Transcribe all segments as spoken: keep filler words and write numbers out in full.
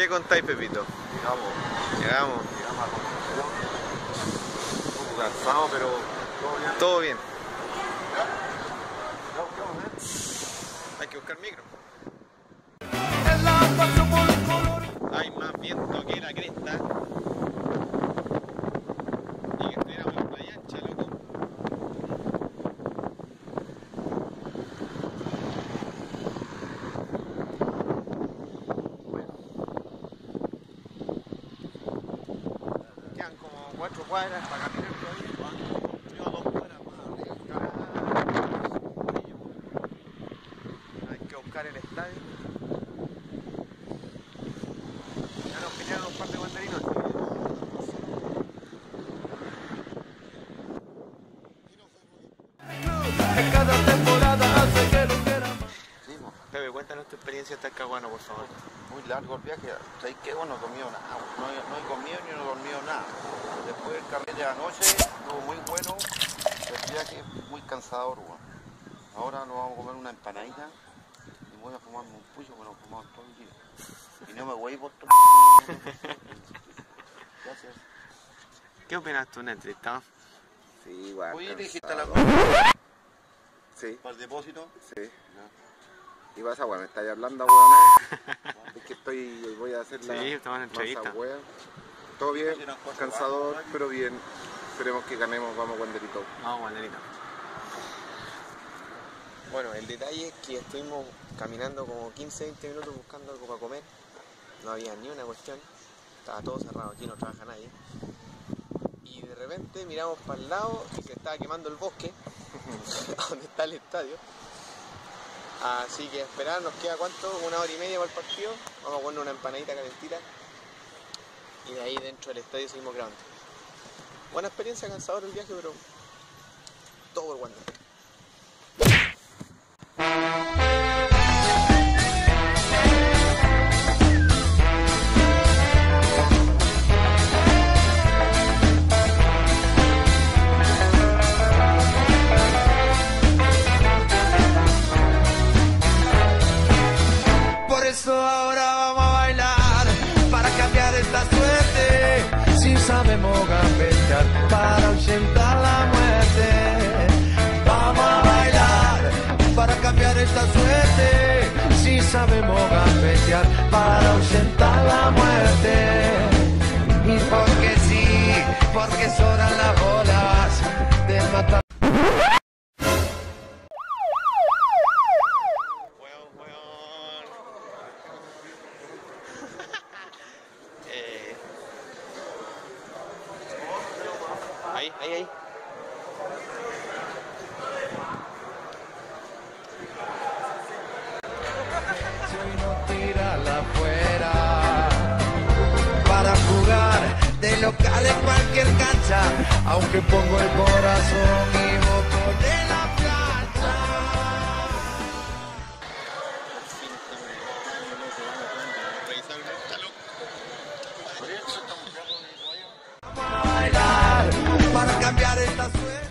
¿Qué contáis, Pepito? Llegamos. Llegamos. Llegamos a Concepción. Un poco cansado, pero todo bien. Todo bien. ¿Ya? ¿Ya buscamos, eh? Hay que buscar micro. Hay más viento que la cresta. Y que estuviéramos en playa ancha, loco. Bueno. Quedan como cuatro cuadras para caminar todavía. Yo dos cuadras más arriba. Hay que buscar el estadio. Ya nos pillaron un par de banderinos. Cada temporada hace que lo quiera más. Sí, mo. Pepe, cuéntanos tu experiencia hasta Talcahuano, por favor. Muy largo el viaje. ¿Sabéis qué? Bueno, no he comido nada. No he, no he comido ni no he dormido nada. Después del carrete de anoche, estuvo muy bueno. El viaje muy cansador, weón. Ahora nos vamos a comer una empanadita y voy a fumarme un pucho que nos fumamos todo el día. Y no me voy por todo. Gracias. ¿Qué opinas tú, Netflix? Sí, igual. Oye, dijiste la cansado. Sí, para el depósito. sí. Ya. ¿Y vas a weón? ¿Me estáis hablando, weón? Es que estoy, voy a hacer la Sí, estamos en entrevista. masa, weón. Todo bien, Sí, nos cuesta cansador, bajo, ¿no? pero bien. Esperemos que ganemos, vamos con delito. Vamos, banderita. Bueno, el detalle es que estuvimos caminando como quince a veinte minutos buscando algo para comer. No había ni una cuestión. Estaba todo cerrado, aquí no trabaja nadie. Y de repente miramos para el lado y se estaba quemando el bosque, donde está el estadio. Así que a esperar, nos queda cuánto, una hora y media para el partido. Vamos a poner una empanadita calentita. Y de ahí dentro del estadio seguimos grabando. Buena experiencia, cansador el viaje, pero todo por Wander. Por eso ahora vamos a bailar para cambiar esta suerte. Si sabemos gambetear para ahuyentar la muerte. Vamos a bailar para cambiar esta suerte. Si sabemos gambetear para ahuyentar la muerte. Y porque sí, porque sobran las bolas de matar. Weón, weón. eh. Ahí, ahí, ahí. Si hoy no tírala afuera para jugar de local en cualquier cancha, aunque pongo el corazón y voto de la plancha. Vamos a bailar para cambiar esta suerte.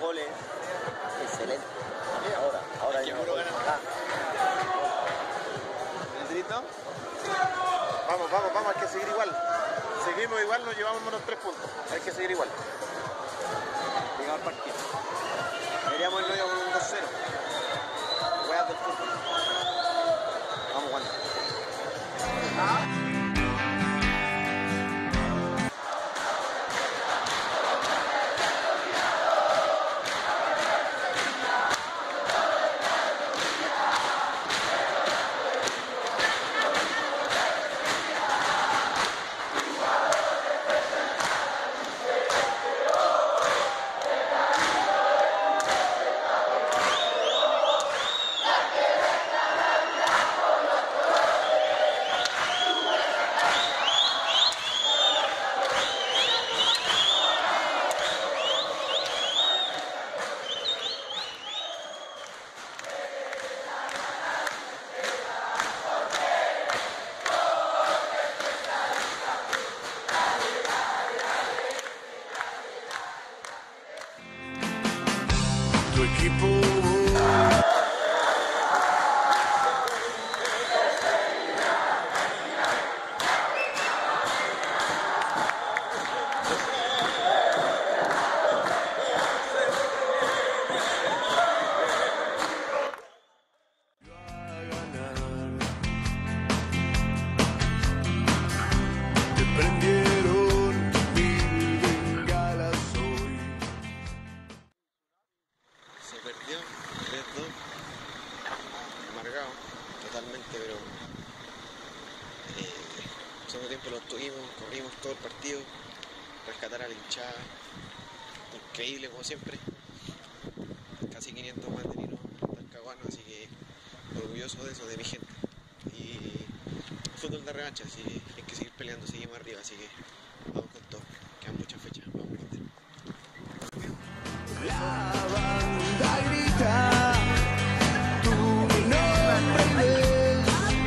goles. Excelente. Ahora, ahora ¿Quién ya puro gana? ¿Necesito? Vamos, vamos, vamos, hay que seguir igual. Seguimos igual, nos llevamos menos tres puntos. Hay que seguir igual. Llegamos al partido. Deberíamos irnos ya con un dos cero. Weas del fútbol. Vamos, Juan. Tu equipo. Te prendieron mil bengalas hoy. Se perdió tres dos. Amargado, totalmente, pero eh, el segundo tiempo lo tuvimos, corrimos todo el partido, rescatar a la hinchada, increíble como siempre, casi quinientos mantenidos talcahuanos, así que orgulloso de eso, de mi gente. Y fútbol de revancha, así que hay que seguir peleando, seguimos arriba, así que vamos con todo, quedan muchas fechas, vamos con todo. La banda grita tu nombre.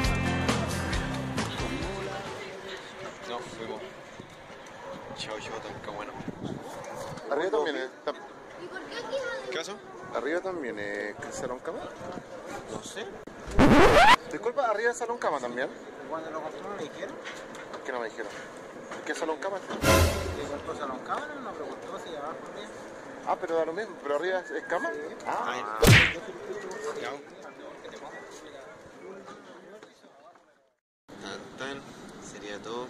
Nos fuimos. Chao, chao, talcahuano. Arriba también es. ¿Qué pasó? Arriba también es Salón Cama. No sé. Disculpa, arriba es Salón Cama también. Cuando lo compró no me dijeron. ¿Por qué no me dijeron? ¿Qué Salón Cama? Le compró Salón Cámara, no preguntó si abajo bien. Ah, pero da lo mismo. ¿Pero arriba es, es cama? Ah, Ahí. Chao. Tan, tan, sería todo.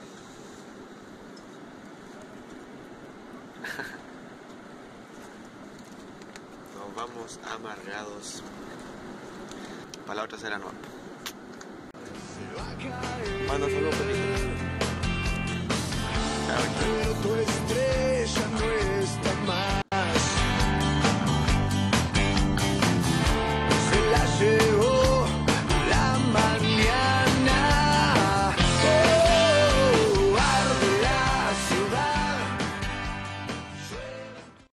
Nos vamos amargados. Para la otra será nueva. Manda saludos, Pepito.